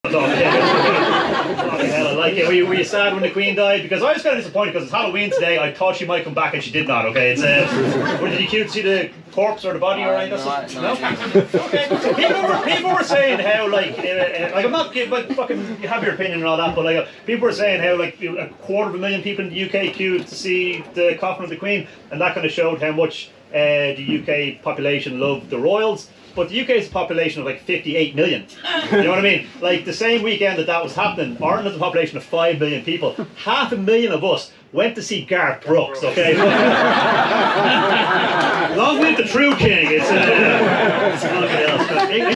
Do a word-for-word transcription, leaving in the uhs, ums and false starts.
Fucking hell, I like it. Were you, were you sad when the Queen died? Because I was kind of disappointed because it's Halloween today. I thought she might come back and she did not. Okay, it's uh, or did you cute see the corpse or the body or anything? No, no. Okay. People were people were saying how like uh, uh, like I'm not giving like, fucking have your opinion and all that, but like uh, people were saying how like a quarter of a million people in the U K queued to see the coffin of the Queen, and that kind of showed how much uh, the U K population loved the royals. But the U K is a population of like fifty-eight million. You know what I mean? Like the same weekend that that was happening, Ireland has a population of five million people. Half a million of us went to see Garth Brooks, okay? Long live the true king. It's, uh, it's